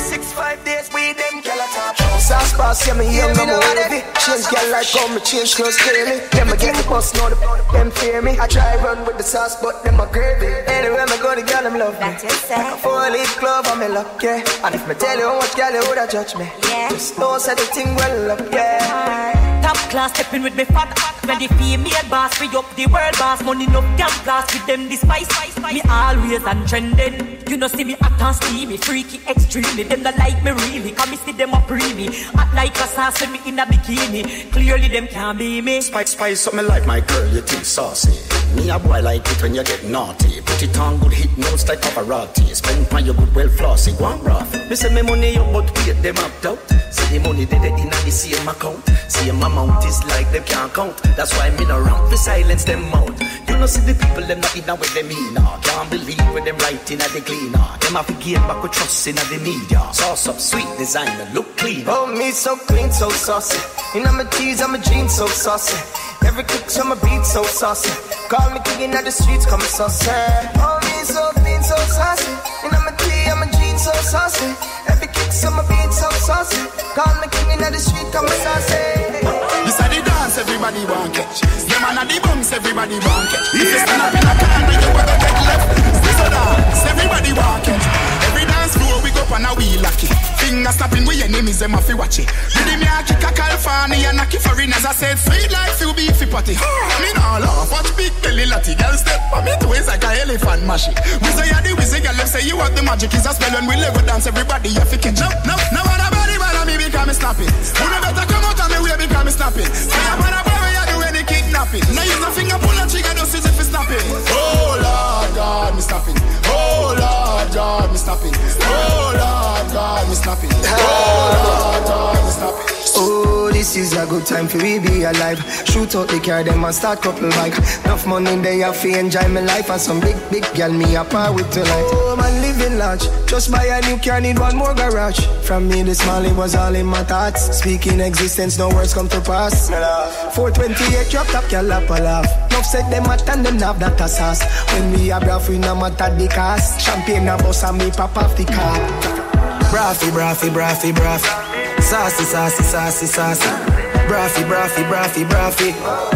365 days with them gyal a talk out. Sauce boss, yeah, me young, I'm a wavy. Change girl like how me change clothes daily. Them a get the bus, know them fear me. I try run with the sauce, but them a gravy. Anywhere me go, the girl them love me. Like a 4-leaf glove, I'm in luck, yeah. And if me tell you how much girl you woulda judge me, yeah. Just know say the thing well up, yeah. Top class stepping with me fat. Ready for me and boss, free up the world boss. Money no damn class with them this spice. Me always and trending. You know see me act and steamy, freaky extremely. Them not like me really, cause me see them up really. Act like a sauce with me in a bikini. Clearly them can't be me. Spice something like my girl, you think saucy. Me a boy like it when you get naughty. Put it on good hit notes like Pavarotti. Spend on your good well flossy, go on rough. Me say me money up but wait them up out. See the money they in the same account. See my amount is like them can't count. That's why me no ramp to silence them out. You know see the people them not in with them mean. Can't believe when them writing at the cleaner. Them have to gain back with trust in the media. Sauce up, sweet designer, look clean. Oh, me so clean, so saucy. You know my tees, I'm a jeans, so saucy. Every kick on my beat, so saucy. Call me king in the streets, come saucy. Oh, me so clean, so saucy. You know my tee, I'm a jeans, so saucy. Every kick on my beat, so saucy. Call me king in the street, come saucy. This are the dance, everybody want catch. Them and the bumps, everybody want catch. If you stand up in a corner, you wanna get left. This a dance, everybody want catch. Every dance floor we go on a wheel lucky. Finger snapping with enemies, them a fi watch it. Did me a kick a California and a kick foreigners. I said sweet life you beefy potty. Me nah laugh, watch big belly latty. Girl step on me two ways like a elephant mashy. We say you the wizzy girl, them say you have the magic. Is a spell when we Lego dance, everybody you fi catch up. No one a body bother me because me snapping. Who no better come out of me way because me snapping. Say I wanna boy you do any kidnapping. Now use a finger pull a trigger just as if it's snapping. Oh Lord God, me snapping. Oh Lord God, me snapping. Oh Lord God, me snapping. Oh Lord God, me snapping. Oh, this is a good time for we be alive. Shoot out the car, them and start couple bike. Enough money they have to enjoy my life. And some big girl me a par with tonight. Oh man, living large. Just buy a new car, need one more garage. From me this small, it was all in my thoughts. Speaking existence, no words come to pass. 428 drop top, girl up a laugh. Enough said them at and them have that a sauce. When we a braff, we no matter the cost. Champagne a bus and me pop off the car. Braffy, braffy, braffy, braffy. Sassy, sassy, sassy, sassy. Braffy, braffy, braffy, braffy.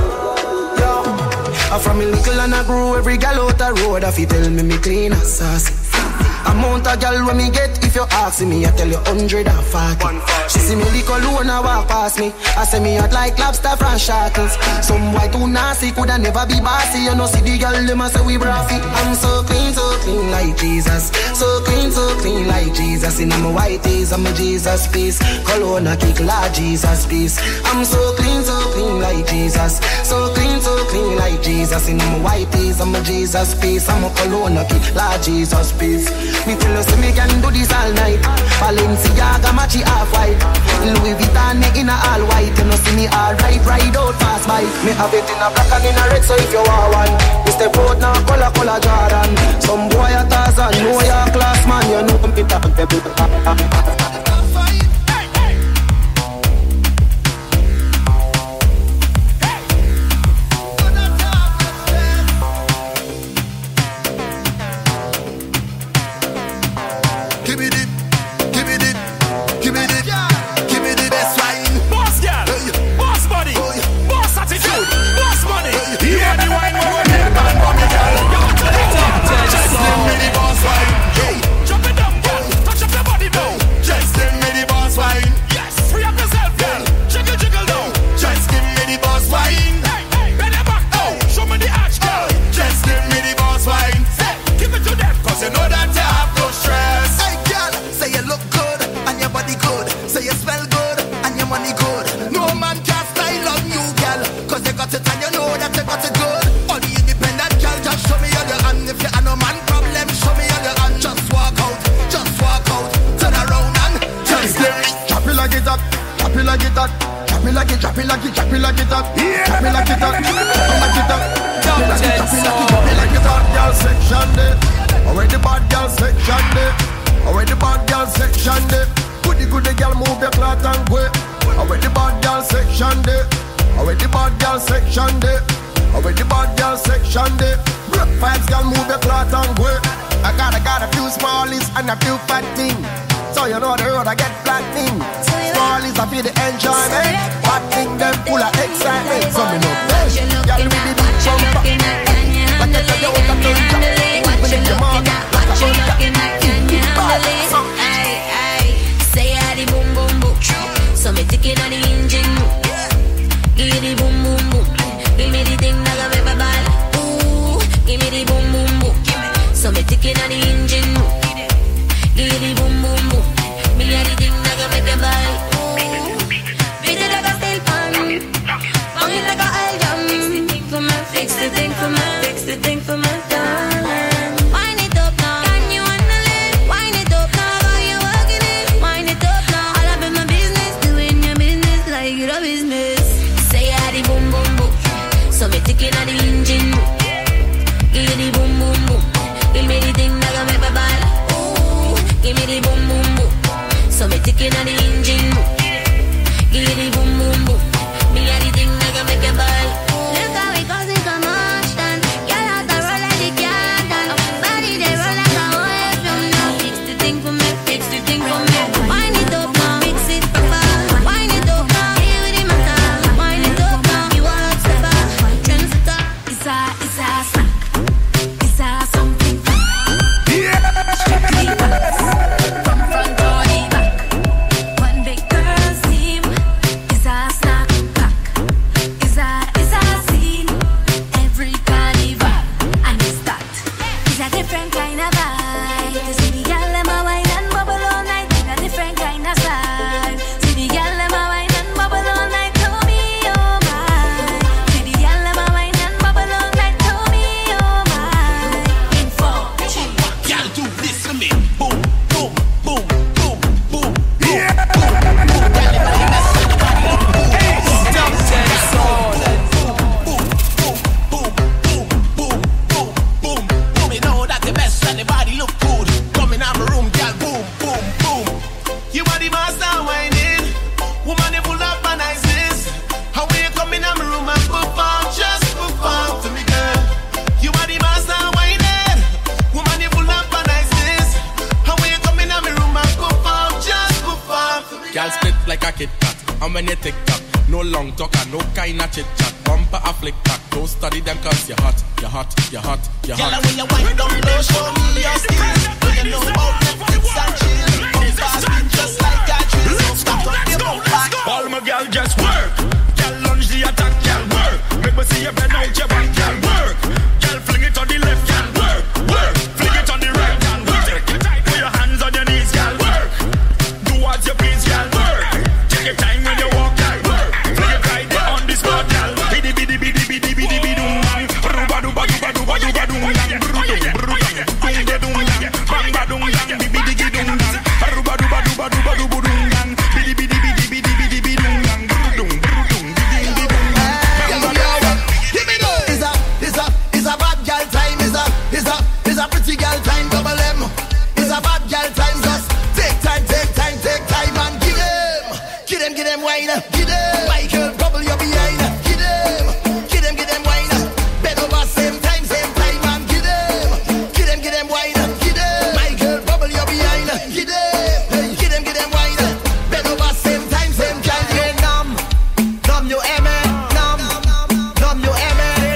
Yo, I from me little and I grew every gal out the road. If you tell me clean and sassy. Amount of gal when me get, if you ask me, I tell you 140. She see me lick alone and walk past me. I say me hot like lobster from shackles. Some white too nasty, coulda never be bossy. You know see the gal them a say we braffy. I'm so clean like Jesus. So clean like Jesus. In my white tees, I'm a Jesus piece. Cologne a kick like Jesus piece. I'm so clean like Jesus. So clean like Jesus. In my white tees, I'm a Jesus piece. I'm a cologne a kick like Jesus piece. Me tell you, say me can do this all night. Balenciaga matchy half-white. Louis Vuitton me in a all white. You know see me alright, ride out fast bike. Me have it in a black and in a red, so if you want one, me step out now, color Jordan. Some boy a Tarzan, know your class man, you know me talk. Bang it like a hell jam. looking at the engine. Give it the boom boom boom. Me a the thing that can make it ball. Look how we causing commotion. Y'all out the roll like the garden. Body they roll like a wave from now. Fix the thing for me, fix the thing for me. Wind it up now, fix it proper. Wind it up now, here with the matter. Wind it up now, you want to step up. Trendsetter, it's a snack. It's a something. Strictly wax. From front or the back. One big girl's team. It's a snack pack. It's a scene. Every carnival. And it's that. It's a different kind of vibe. You see the girl them a wine and bubble all night. It's a different kind of style. See the girl them a wine and bubble all night. Tell me oh my. See the girl them a wine and bubble all night. Tell me oh my. In 4, 3, 1. Y'all do this for me. Boom, boom, boom, boom, boom, boom, boom, boom. You know that the best and the body look good. Come in our room, girl. Boom, boom, boom. You are the master whining. Woman, you full of niceness. How will you come in our room and perform? Just perform to me, girl. You are the master whining. Woman, you full of niceness. How will you come in our room and perform? Just perform to me, girl. Girl split like a Kit Kat. And when you tick tock, no long talk and no kind of chit chat. Bumper a flick back. Don't study them cause you're hot, you're hot, you're hot, you're hot. Girl, when you wind down low, show me your skills. You know about Netflix and chill. Come fast, beat just like a drill. So stop on the boat back. All my girl just work. Girl lunge the attack, girl work. Make me see you bend out your back, girl work. Girl fling it on the left, girl work, work. Fling it on the right, girl work. Put your hands on your knees, girl work. Do what you please, girl work. Take your time when you walk, girl work. Fling it right there on the spot, girl. Bidi bidi bidi bidi bidi bidi dum dum. Ruba duba duba duba duba dum dum. Brudum brudum dum de dum dum. Bamba dum dum bidi bidi dum dum. Ruba duba duba duba duba dum dum. Bidi bidi bidi bidi bidi bidi dum dum. Brudum brudum bidi bidi dum dum. Give me those. It's a bad girl time. It's a pretty girl time. Double M. It's a bad girl time. Just take time and give them wine. Give them. Michael, bubble your behind. Give them wine. Bend over same time and give them wine. Give them. Michael, bubble your behind. Give them wine. Bend over same time. Say numb you aimé, numb you aimé, say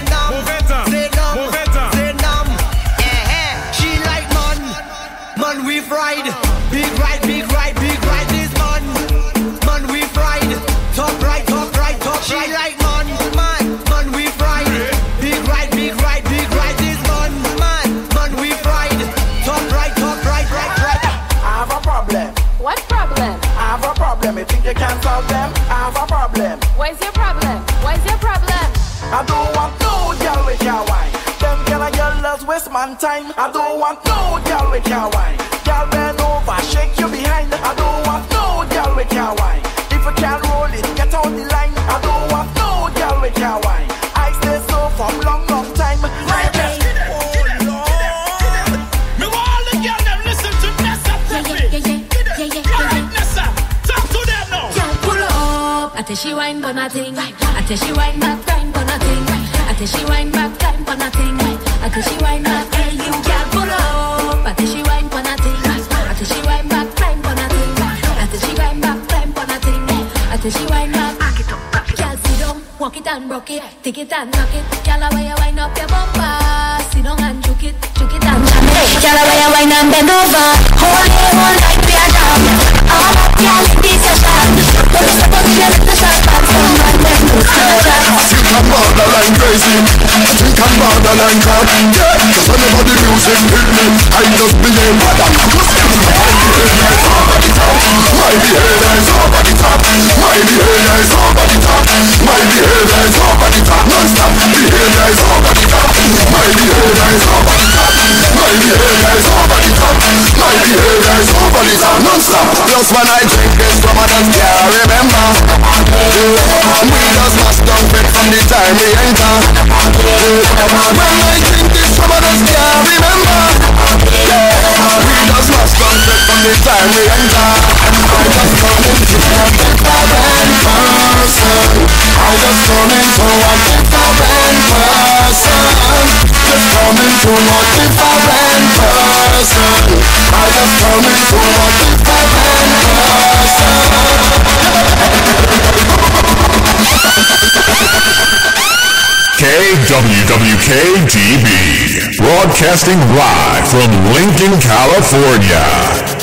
numb. She like man we fried, big ride this man we fried, top right. She like man we fried, big ride this man we fried, top right. I have a problem. What problem? I have a problem. You think you can solve them? I have a problem. What's your problem? I don't want no girl with your wine. Them girls waste man time. I don't want no girl with your wine. Girl bend over, shake you behind. I don't want no girl with your wine. If you can't roll it, get on the line. I don't want no girl with your wine. I stay so for long time. My best. Oh Lord, me want all the girls them listen to Nessa. Alright, Nessa, talk to them now. Girl, pull up. I tell she wine for nothing. I tell she wine back time for nothing. I tell she wine back time for nothing. I tell she wine back. Hey, you girl, pull up. I tell she wine for nothing. I tell she wine back time for nothing. I tell she wine back time for nothing. I tell she wine back. Back it up. Girl, sit down, walk it and rock it, take it and knock it. Girl, away you wind up your bumper. Sit down and juke it and jam it. Girl, away you wind and bend over. Hold it all like we are down. All up, girl, this your shot. Don't be supposed to let the shot back. Some man them do so. Think I'm borderline crazy. Think I'm borderline crap. Yeah, cause whenever the music hit me, I just behave bad. My behavior is over the top. My behavior is over the top. My behavior is over the top. Non-stop. Behavior is over the top. My behavior is over the top. My behavior is over the top. My behavior is over the top. Non-stop. Just when I drink this, some of them can't remember. We just must don't fit from the time we enter. When I drink this, some of them can't remember. We just must don't fit from the time we enter. I just I just turn into a different person. Just turn into a different person. I just turn into a different KWWK-TV, broadcasting live from Lincoln, California.